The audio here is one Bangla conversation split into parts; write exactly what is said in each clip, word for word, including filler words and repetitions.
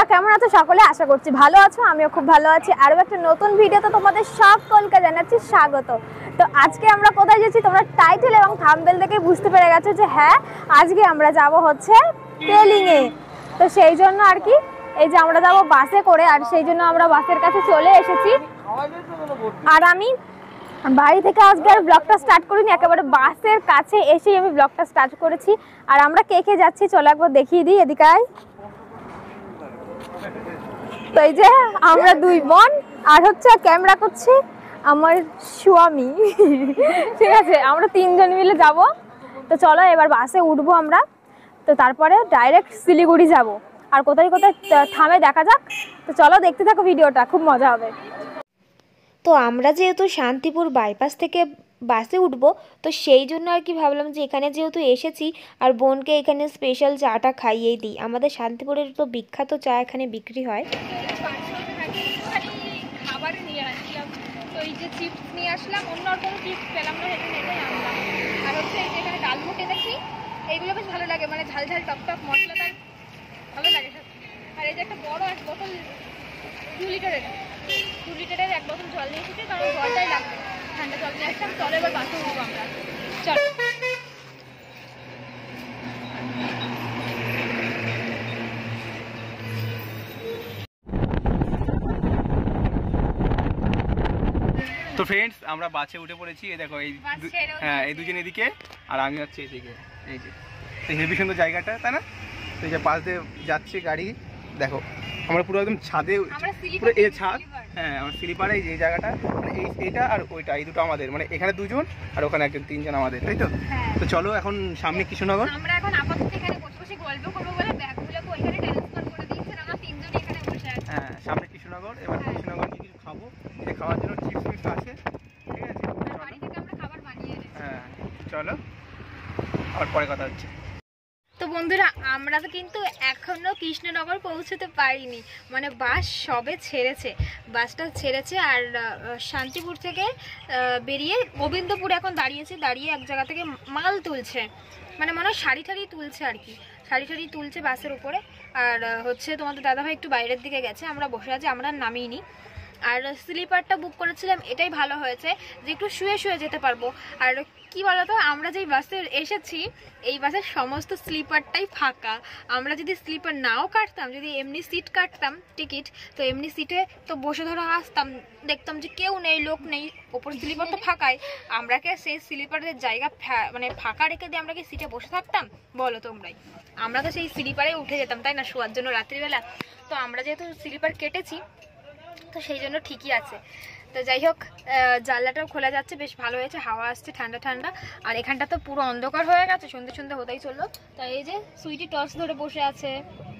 কেমন আছো সকলে? আশা করছি ভালো আছো, আমিও খুব ভালো আছি। আরও একটা নতুন ভিডিওতে তোমাদের সকলকে জানাচ্ছি স্বাগত। তো আজকে আমরা কোথায় যাচ্ছি তোমরা টাইটেল এবং থাম্বনেল দেখে বুঝতে পেরে গেছো যে হ্যাঁ আজকে আমরা যাব হচ্ছে পেলিংয়ে। তো সেই জন্য আর কি এই যে আমরা যাব বাসে করে, আর সেই জন্য আমরা বাসের কাছে চলে এসেছি। আর আমি বাড়ি থেকে আজকে আর ব্লগটা স্টার্ট করিনি, একেবারে বাসের কাছে এসেই আমি ব্লগটা স্টার্ট করেছি। আর আমরা কে কে যাচ্ছি চলো একবার দেখিয়ে দিই, এদিকে আয়। তো এই যে আমরা দুই বোন, আর হচ্ছে ক্যামেরা করছে আমার স্বামী, ঠিক আছে? আমরা তিনজন মিলে যাব। তো চলো এবার বাসে উঠবো আমরা, তো তারপরে ডাইরেক্ট শিলিগুড়ি যাব। আর কোথায় কোথায় থামে দেখা যাক। তো চলো দেখতে থাকো ভিডিওটা, খুব মজা হবে। তো আমরা যেহেতু শান্তিপুর বাইপাস থেকে বাসে উঠবো, তো সেই জন্য আর কি ভাবলাম যে এখানে যেহেতু এসেছি আর বোনকে এখানে স্পেশাল চাটা খাইয়েই দিই। আমাদের শান্তিপুরের তো বিখ্যাত চা এখানে বিক্রি হয়। খাবার নিয়ে আসলাম, তো এই যে চিপস নিয়ে আসলাম, অন্য আর কোনো চিপস পেলাম না, এখানে এটাই আনলাম। আর হচ্ছে এই যে এখানে ডালমুট এনেছি, এইগুলো বেশ ভালো লাগে, মানে ঝাল ঝাল টক টক মশলাদার ভালো লাগে সব। আর এই যে একটা বড় এক বোতল দু লিটারের দু লিটারের এক বোতল জল নিয়ে এসেছি, কারণ জলটাই লাগবে, ঠান্ডা জল নিয়ে আসলাম। চলো এবার বাসে উঠবো আমরা, চলো। তো ফ্রেন্ডস আমরা বাসে উঠে পড়েছি। এই দেখো এই হ্যাঁ এই দুজন এদিকে আর আমি হচ্ছে এদিকে। এই যে হেভি সুন্দর জায়গাটা, তাই না? তো এই যে পাশ দিয়ে যাচ্ছে গাড়ি, দেখো আমরা পুরো একদম ছাদে, পুরো এই ছাদ, হ্যাঁ আমার স্লিপারে এই যে জায়গাটা, মানে এই এটা আর ওইটা, এই দুটো আমাদের, মানে এখানে দুজন আর ওখানে একজন, তিনজন আমাদের, তাই তো? তো চলো এখন সামনে কৃষ্ণনগর। আমরা এখন আপাতত এখানে বসে বসে গল্প করবো বলে ব্যাগগুলোকে ওইখানে ট্রান্সফার করে দিয়েছেন, আমরা তিনজনই এখানে বসে আছি। হ্যাঁ সামনে কৃষ্ণনগর। এবার কৃষ্ণনগর কি কিছু খাবো, এই খাওয়ার জন্য চিপস টিপস আছে, ঠিক আছে? বাড়ি থেকে আমরা খাবার বানিয়ে এনেছি। হ্যাঁ চলো আবার পরে কথা হচ্ছে। তো বন্ধুরা আমরা তো কিন্তু এখনো কৃষ্ণনগর পৌঁছতে পারিনি, মানে বাস সবে ছেড়েছে, বাসটা ছেড়েছে। আর শান্তিপুর থেকে বেরিয়ে গোবিন্দপুর এখন দাঁড়িয়েছে, দাঁড়িয়ে এক জায়গা থেকে মাল তুলছে, মানে মনে হয় শাড়ি ঠাড়ি তুলছে আর কি, শাড়ি ঠাড়ি তুলছে বাসের উপরে। আর হচ্ছে তোমাদের দাদাভাই একটু বাইরের দিকে গেছে, আমরা বসে আছি, আমরা নামিনি। আর স্লিপারটা বুক করেছিলাম, এটাই ভালো হয়েছে যে একটু শুয়ে শুয়ে যেতে পারবো। আর কি বলতো, আমরা যেই বাসে এসেছি এই বাসের সমস্ত স্লিপারটাই ফাঁকা। আমরা যদি স্লিপার নাও কাটতাম, যদি এমনি সিট কাটতাম টিকিট, তো এমনি সিটে তো বসে ধরে আসতাম, দেখতাম যে কেউ নেই, লোক নেই, ওপর স্লিপার তো ফাঁকাই, আমরা কি সেই স্লিপারের জায়গা মানে ফাঁকা রেখে দিয়ে আমরা কি সিটে বসে থাকতাম বলো তোমরাই? আমরা তো সেই স্লিপারে উঠে যেতাম, তাই না, শোয়ার জন্য রাত্রিবেলা। তো আমরা যেহেতু স্লিপার কেটেছি তো সেই জন্য ঠিকই আছে। তো যাই হোক, জানলাটাও খোলা যাচ্ছে, বেশ ভালো হয়েছে, হাওয়া আসছে ঠান্ডা ঠান্ডা। আর এখানটা তো পুরো অন্ধকার হয়ে গেছে, সন্ধ্যে সন্ধ্যে হতেই চললো। তাই এই যে সুইটি টর্চ ধরে বসে আছে,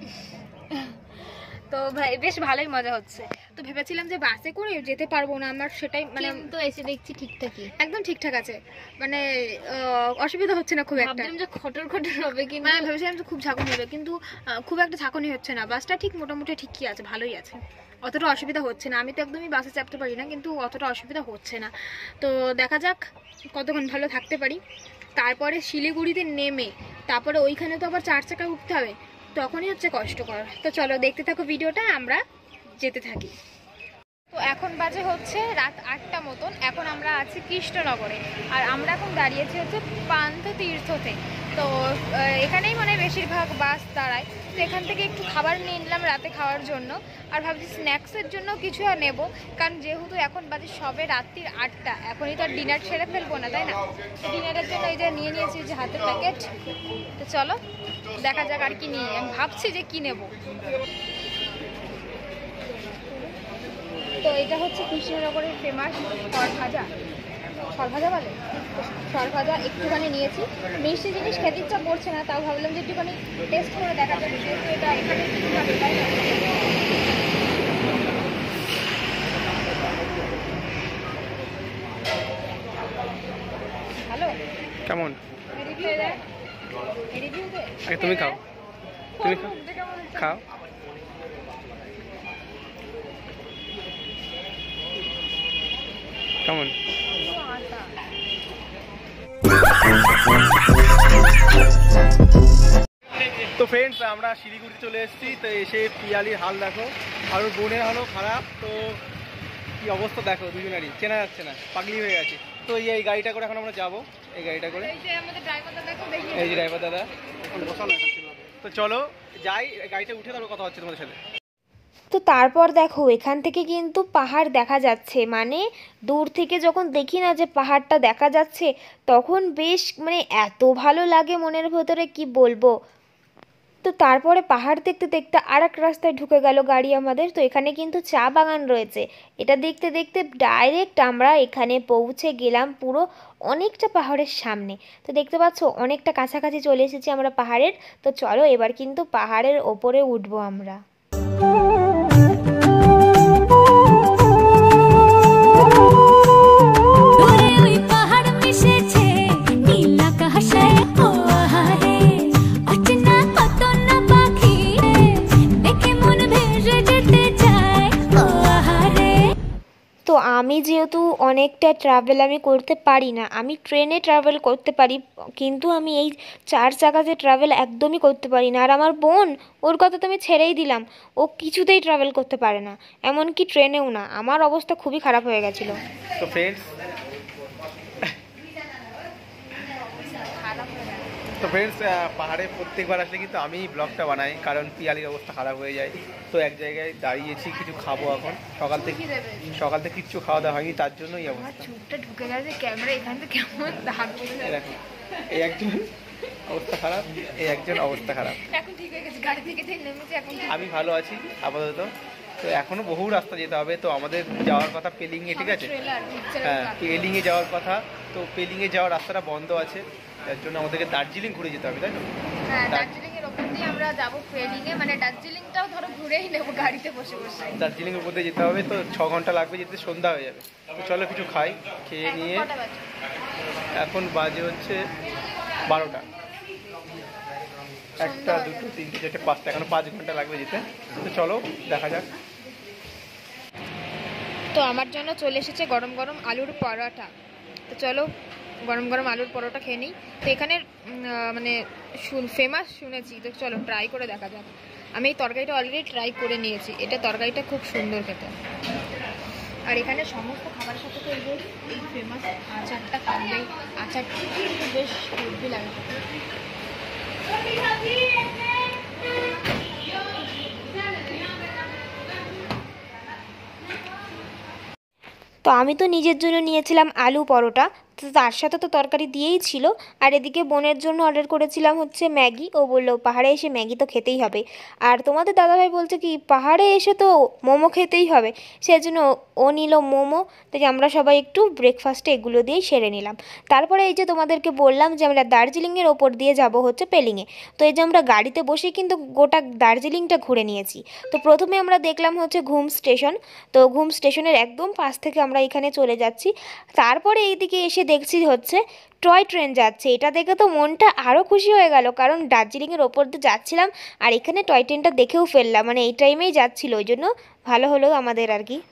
তো ভাই বেশ ভালোই মজা হচ্ছে। তো ভেবেছিলাম যে বাসে করে যেতে পারবো না আমার, সেটাই মানে তো এসে দেখছি ঠিকঠাকই, একদম ঠিকঠাক আছে, মানে অসুবিধা হচ্ছে না খুব একটা। যে খটর খটর হবে কি, মানে ভেবেছিলাম যে খুব ঝাঁকুনি হবে, কিন্তু খুব একটা ঝাঁকুনি হচ্ছে না, বাসটা ঠিক মোটামুটি ঠিকই আছে, ভালোই আছে, অতটা অসুবিধা হচ্ছে না। আমি তো একদমই বাসে চাপতে পারি না, কিন্তু অতটা অসুবিধা হচ্ছে না। তো দেখা যাক কতক্ষণ ভালো থাকতে পারি। তারপরে শিলিগুড়িতে নেমে তারপরে ওইখানে তো আবার চার চাকা উঠতে হবে, তখনই হচ্ছে কষ্টকর। তো চলো দেখতে থাকো ভিডিওটা, আমরা যেতে থাকি। তো এখন বাজে হচ্ছে রাত আটটা মতন, এখন আমরা আছি কৃষ্ণনগরে, আর আমরা এখন দাঁড়িয়েছি হচ্ছে পান্থ তীর্থতে। তো এখানেই মানে বেশিরভাগ বাস দাঁড়ায়। তো এখান থেকে একটু খাবার নিয়ে নিলাম রাতে খাওয়ার জন্য, আর ভাবছি স্ন্যাক্সের জন্য কিছু আর নেবো, কারণ যেহেতু এখন বাজে সবে রাত্রির আটটা, এখনই তো আর ডিনার সেরে ফেলবো না, তাই না? তো ডিনারের জন্য এই যে নিয়ে নিয়েছি যে হাতের প্যাকেট। তো চলো দেখা যাক আর কি নিয়ে, আমি ভাবছি যে কি নেবো। তো এটা হচ্ছে কৃষ্ণনগরের ফেমাস সরভাজা, সরভাজা বলে, সরভাজা একটুখানি নিয়েছি। মিষ্টি জিনিস খেতে ইচ্ছা করছে না, তাও ভাবলাম যে একটুখানি টেস্ট করে দেখা যাবে, যেহেতু এটা এখানে ঠিকভাবে, তাই না? ভালো কেমন রিভিউ দে, রিভিউ দে, আগে তুমি খাও, তুমি খাও। কেমন? তো ফ্রেন্ডস ফ্রেন্ডস আমরা শিলিগুড়িতে চলে এসেছি, তো এসে পিয়ালির হাল দেখো আর ওর বোনের হালও খারাপ। তো কি অবস্থা দেখো, দুজনেরই চেনা যাচ্ছে না, পাগলি হয়ে গেছে। তো এই এই গাড়িটা করে এখন আমরা যাবো, এই গাড়িটা করে, এই যে ড্রাইভার দাদা। তো চলো যাই, গাড়িটা উঠে তারপর কথা হচ্ছে তোমাদের সাথে। তো তারপর দেখো এখান থেকে কিন্তু পাহাড় দেখা যাচ্ছে, মানে দূর থেকে যখন দেখি না যে পাহাড়টা দেখা যাচ্ছে তখন বেশ মানে এত ভালো লাগে মনের ভেতরে কি বলবো। তো তারপরে পাহাড় দেখতে দেখতে আর এক রাস্তায় ঢুকে গেল গাড়ি আমাদের। তো এখানে কিন্তু চা বাগান রয়েছে, এটা দেখতে দেখতে ডাইরেক্ট আমরা এখানে পৌঁছে গেলাম পুরো অনেকটা পাহাড়ের সামনে। তো দেখতে পাচ্ছ অনেকটা কাছাকাছি চলে এসেছি আমরা পাহাড়ের। তো চলো এবার কিন্তু পাহাড়ের ওপরে উঠবো আমরা। তো আমি যেহেতু অনেকটা ট্রাভেল আমি করতে পারি না, আমি ট্রেনে ট্রাভেল করতে পারি কিন্তু আমি এই চার চাকাতে ট্রাভেল একদমই করতে পারি না। আর আমার বোন, ওর কথা তো আমি ছেড়েই দিলাম, ও কিছুতেই ট্রাভেল করতে পারে না, এমনকি ট্রেনেও না। আমার অবস্থা খুবই খারাপ হয়ে গেছিলো। তো ফ্রেন্ডস তো ফ্রেন্ডস পাহাড়ে প্রত্যেকবার আসলে কিন্তু আমি ব্লগটা বানাই, কারণ পিয়ালির অবস্থা খারাপ হয়ে যায়। তো এক জায়গায় দাঁড়িয়েছি, কিছু খাবো এখন, সকাল থেকে সকাল থেকে কিচ্ছু খাওয়া দাওয়া হয়নি, তার জন্যই অবস্থা। চুপটা ঢুকে গেছে ক্যামেরা, এখান থেকে কেমন দাগ পড়ে যায়। দেখো এই একজন অবস্থা খারাপ, এই একজন অবস্থা খারাপ। এখন ঠিক হয়ে গেছে, গাড়ি থেকে নেমেছে এখন। আমি ভালো আছি আপাতত। তো এখনো বহু রাস্তা যেতে হবে। তো আমাদের যাওয়ার কথা পেলিংয়ে, ঠিক আছে? হ্যাঁ, পেলিংয়ে যাওয়ার কথা। তো পেলিংয়ে যাওয়ার রাস্তাটা বন্ধ আছে, তার জন্য আমাদেরকে দার্জিলিং ঘুরে যেতে হবে, তাই তো? হ্যাঁ, দার্জিলিং এর ওপর দিয়ে আমরা যাবো পেলিংয়ে, মানে দার্জিলিংটাও ধরো ঘুরেই নেবো গাড়িতে বসে বসে। দার্জিলিং এর উপর দিয়ে যেতে হবে, তো ছ ঘন্টা লাগবে যেতে, সন্ধ্যা হয়ে যাবে। তো চলো কিছু খাই, খেয়ে নিয়ে। এখন বাজে হচ্ছে বারোটা, একটা দুটো তিনটে চারটে পাঁচটা, এখনো পাঁচ ঘন্টা লাগবে যেতে। তো চলো দেখা যাক। তো আমার জন্য চলে এসেছে গরম গরম আলুর পরোটা। তো চলো গরম গরম আলুর পরোটা খেয়ে নিই। তো এখানে মানে ফেমাস শুনেছি, তো চলো ট্রাই করে দেখা যাক। আমি এই তরকারিটা অলরেডি ট্রাই করে নিয়েছি, এটা তরকারিটা খুব সুন্দর খেতে। আর এখানে সমস্ত খাবারের সাথে তো এই ফেমাস আচারটা খাবেই, আচারটা কিন্তু বেশ হেভি লাগে। তো আমি তো নিজের জন্য নিয়েছিলাম আলু পরোটা, তো তার সাথে তো তরকারি দিয়েই ছিল। আর এদিকে বোনের জন্য অর্ডার করেছিলাম হচ্ছে ম্যাগি, ও বললো পাহাড়ে এসে ম্যাগি তো খেতেই হবে। আর তোমাদের দাদাভাই বলছে কি পাহাড়ে এসে তো মোমো খেতেই হবে, সেই জন্য ও নিল মোমো। তাই আমরা সবাই একটু ব্রেকফাস্টে এগুলো দিয়েই সেরে নিলাম। তারপরে এই যে তোমাদেরকে বললাম যে আমরা দার্জিলিংয়ের ওপর দিয়ে যাব হচ্ছে পেলিংয়ে। তো এই যে আমরা গাড়িতে বসে কিন্তু গোটা দার্জিলিংটা ঘুরে নিয়েছি। তো প্রথমে আমরা দেখলাম হচ্ছে ঘুম স্টেশন, তো ঘুম স্টেশনের একদম পাশ থেকে আমরা এখানে চলে যাচ্ছি। তারপরে এইদিকে এসে দেখছি হচ্ছে টয় ট্রেন যাচ্ছে, এটা দেখে তো মনটা আরও খুশি হয়ে গেল, কারণ দার্জিলিংয়ের ওপর দিয়ে যাচ্ছিলাম আর এখানে টয় ট্রেনটা দেখেও ফেললাম, মানে এই টাইমেই যাচ্ছিলো, ওই জন্য ভালো হলো আমাদের আর কি।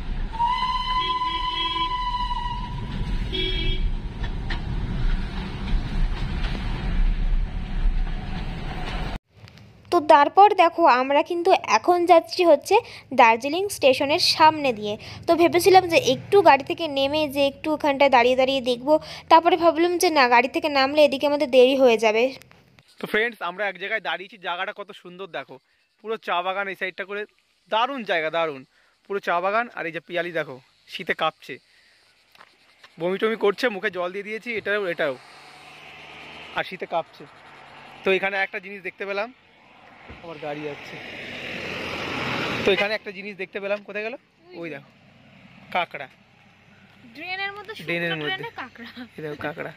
তো তারপর দেখো আমরা কিন্তু এখন যাচ্ছি হচ্ছে দার্জিলিং স্টেশনের সামনে দিয়ে। তো ভেবেছিলাম যে একটু গাড়ি থেকে নেমে যে একটু ওখানটায় দাঁড়িয়ে দাঁড়িয়ে দেখবো, তারপরে ভাবলাম যে না, গাড়ি থেকে নামলে এদিকে আমাদের দেরি হয়ে যাবে। তো ফ্রেন্ডস আমরা এক জায়গায় দাঁড়িয়েছি, জায়গাটা কত সুন্দর দেখো, পুরো চা বাগান এই সাইডটা করে, দারুণ জায়গা, দারুণ পুরো চা বাগান। আর এই যে পিয়ালি দেখো শীতে কাঁপছে, বমি টমি করছে, মুখে জল দিয়ে দিয়েছি এটাও এটাও, আর শীতে কাঁপছে। তো এখানে একটা জিনিস দেখতে পেলাম, আমার গাড়ি যাচ্ছে। তো এখানে একটা জিনিস দেখতে পেলাম, কোথায় গেল? ওই দেখো কাঁকড়া, ড্রেনের মধ্যে, ড্রেনের মধ্যে কাঁকড়া, এই দেখো কাঁকড়া।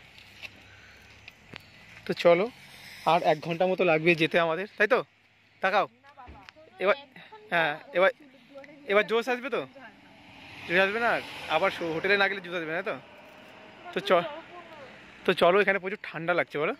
তো চলো আর এক ঘন্টা মতো লাগবে যেতে আমাদের, তাই তো? তাকাও এবার, হ্যাঁ এবার এবার জোশ আসবে, তো জোশ আসবে না, আবার হোটেলে না গেলে জোশ আসবে না। তো তো চ তো চলো, এখানে প্রচুর ঠান্ডা লাগছে বলো।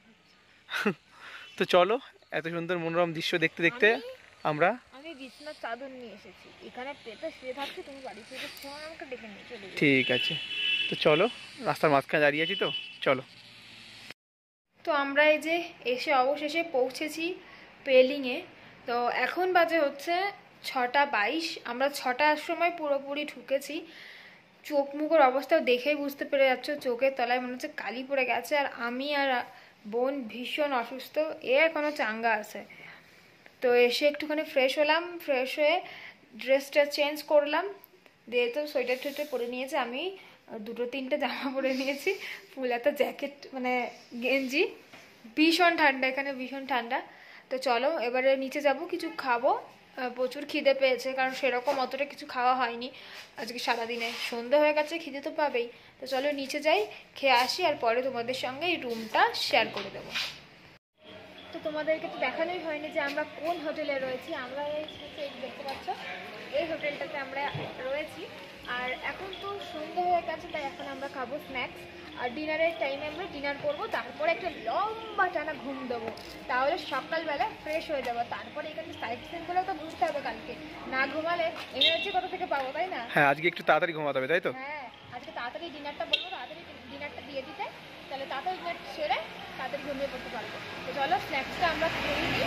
তো চলো এত সুন্দর মনোরম দৃশ্য দেখতে দেখতে আমরা, আমি বিছানার চাদর নিয়ে এসেছি, এখানে পেতে শুয়ে থাকছি, তুমি বাড়ি থেকে ফোন আমাকে ডেকে নিয়ে চলে যাও। ঠিক আছে, তো চলো, রাস্তার মাঝখানে দাঁড়িয়ে আছি, তো চলো। তো আমরা এই যে এসে অবশেষে পৌঁছেছি পেলিংয়ে। তো এখন বাজে হচ্ছে ছটা বাইশ, আমরা ছটার সময় পুরোপুরি ঢুকেছি। চোখ মুখের অবস্থাও দেখেই বুঝতে পেরে যাচ্ছে চোখের তলায় মনে হচ্ছে কালি পড়ে গেছে। আর আমি আর বোন ভীষণ অসুস্থ, এ এখনও চাঙ্গা আছে। তো এসে একটুখানি ফ্রেশ হলাম, ফ্রেশ হয়ে ড্রেসটা চেঞ্জ করলাম, দিয়ে তো সোয়েটার টোয়েটার পরে নিয়েছি। আমি দুটো তিনটে জামা পরে নিয়েছি, ফুল একটা জ্যাকেট মানে গেঞ্জি। ভীষণ ঠান্ডা এখানে, ভীষণ ঠান্ডা। তো চলো এবারে নিচে যাব, কিছু খাবো, প্রচুর খিদে পেয়েছে, কারণ সেরকম অতটা কিছু খাওয়া হয়নি আজকে সারাদিনে। সন্ধে হয়ে গেছে, খিদে তো পাবেই। তো চলো নিচে যাই, খেয়ে আসি, আর পরে তোমাদের সঙ্গে এই রুমটা শেয়ার করে দেবো। তো তোমাদেরকে তো দেখানোই হয়নি যে আমরা কোন হোটেলে রয়েছি। আমরা এই দেখতে পাচ্ছ, এই হোটেলটাতে আমরা রয়েছি। আর এখন তো সন্ধ্যে হয়ে গেছে, তাই এখন আমরা খাবো স্ন্যাক্স। আর ডিনারের টাইমে আমরা ডিনার করবো, তারপরে একটা লম্বা টানা ঘুম দেবো, তাহলে সকালবেলা ফ্রেশ হয়ে যাবো। তারপরে এখানে সাইড সিনগুলো তো বুঝতে হবে, কালকে না ঘুমালে এনার্জি কোথা থেকে পাবো, তাই না? হ্যাঁ, আজকে একটু তাড়াতাড়ি ঘুমাতে হবে, তাই তো? হ্যাঁ, আজকে তাড়াতাড়ি ডিনারটা বলবো, তাড়াতাড়ি ডিনারটা দিয়ে দিতে, তাহলে তাড়াতাড়ি ডিনার সেরে তাড়াতাড়ি ঘুমিয়ে পড়তে পারবো। তো চলো স্ন্যাক্সটা আমরা খেয়ে নিই।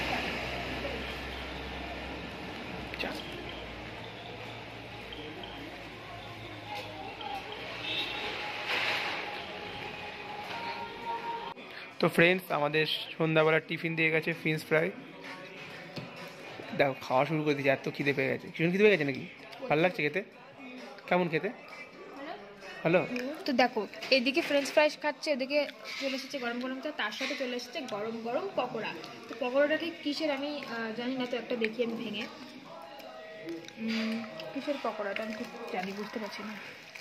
তো ফ্রেন্ডস, আমাদের সন্ধ্যাবেলার টিফিন দিয়ে গেছে ফিশ ফ্রাই। দেখো খাওয়া শুরু করে দিয়েছে, এত খিদে পেয়ে গেছে। ভীষণ খিদে পেয়ে গেছে নাকি? ভালো লাগছে খেতে? কেমন খেতে? হ্যালো। তো দেখো, এদিকে ফ্রেঞ্চ ফ্রাইস খাচ্ছে, এদিকে চলে এসেছে গরম গরম চা, তার সাথে চলে এসেছে গরম গরম পকোড়া। তো পকোড়াটাকে কিসের আমি জানি না, তো একটা দেখি আমি ভেঙে। কিসের পকোড়াটা আমি ঠিক জানি, বুঝতে পারছি না।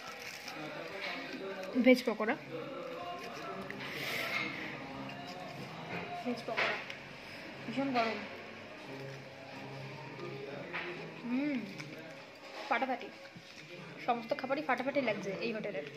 ভেজ পকোড়া, ভেজ পকোড়া ভীষণ গরম। হুম, ফাটাফাটি, সমস্ত খাবারই ফাটাফাটি লাগছে এই হোটেলের।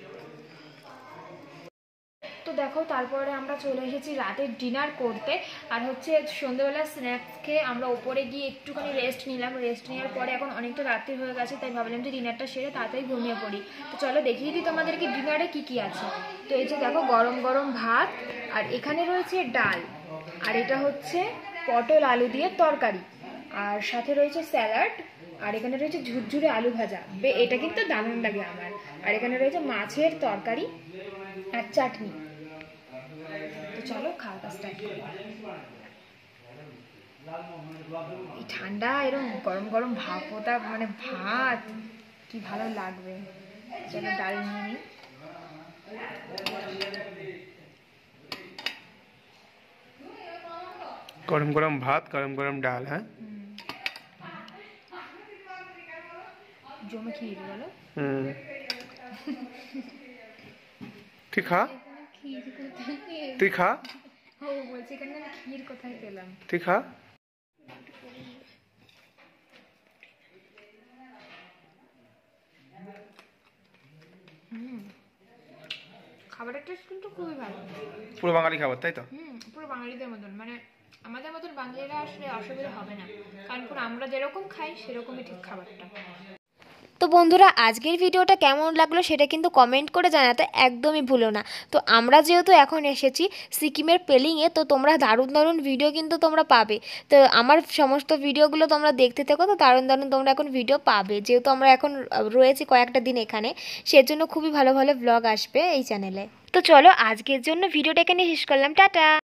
তো দেখো, তারপরে আমরা চলে এসেছি রাতের ডিনার করতে। আর হচ্ছে সন্ধ্যেবেলা স্ন্যাক্স খেয়ে আমরা ওপরে গিয়ে একটুখানি রেস্ট নিলাম। রেস্ট নেওয়ার পরে এখন অনেকটা রাত্রি হয়ে গেছে, তাই ভাবলাম যে ডিনারটা সেরে তাড়াতাড়ি ঘুমিয়ে পড়ি। তো চলো দেখিয়ে দিই তোমাদেরকে ডিনারে কি কি আছে। তো এই যে দেখো, গরম গরম ভাত, আর এখানে রয়েছে ডাল, আর এটা হচ্ছে পটল আলু দিয়ে তরকারি, আর সাথে রয়েছে স্যালাড, আর এখানে রয়েছে ঝুরঝুরে আলু ভাজা। বে এটা কিন্তু দারুণ লাগে আমার। আর এখানে রয়েছে মাছের তরকারি আর চাটনি। তো চলো খাওয়াটা স্টার্ট করি। এই ঠান্ডা এরকম গরম গরম ভাপটা মানে ভাত কি ভালো লাগবে। চলো ডাল নিয়ে নিই। গরম গরম ভাত, গরম গরম ডাল। হ্যাঁ, জমে খেয়ে বলো। হুম, তুই খা, তুই খা। ও বলছি, এখানে আমি ক্ষীর কোথায় পেলাম? তুই খা। হুম, খাবারের টেস্ট কিন্তু খুবই ভালো। পুরো বাঙালি খাবার, তাই তো? হুম, পুরো বাঙালিদের মতন, মানে আমাদের মতন বাঙালিরা আসলে অসুবিধা হবে না, কারণ পুরো আমরা যেরকম খাই সেরকমই ঠিক খাবারটা। তো বন্ধুরা, আজকের ভিডিওটা কেমন লাগলো সেটা কিন্তু কমেন্ট করে জানাতে একদমই ভুলো না। তো আমরা যেহেতু এখন এসেছি সিকিমের পেলিংয়ে, তো তোমরা দারুণ দারুণ ভিডিও কিন্তু তোমরা পাবে। তো আমার সমস্ত ভিডিওগুলো তোমরা দেখতে থাকো, তো দারুণ দারুণ তোমরা এখন ভিডিও পাবে। যেহেতু আমরা এখন রয়েছি কয়েকটা দিন এখানে, সেজন্য খুবই ভালো ভালো ব্লগ আসবে এই চ্যানেলে। তো চলো আজকের জন্য ভিডিওটা এখানে শেষ করলাম, টাটা।